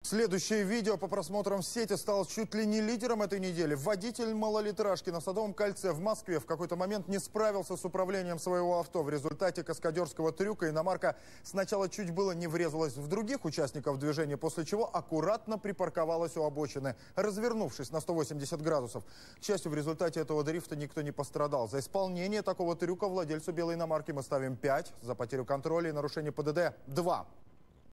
Следующее видео по просмотрам в сети стало чуть ли не лидером этой недели. Водитель малолитражки на Садовом кольце в Москве в какой-то момент не справился с управлением своего авто. В результате каскадерского трюка иномарка сначала чуть было не врезалась в других участников движения, после чего аккуратно припарковалась у обочины, развернувшись на 180 градусов. К счастью, в результате этого дрифта никто не пострадал. За исполнение такого трюка владельцу белой иномарки мы ставим 5, за потерю контроля и нарушение ПДД – 2.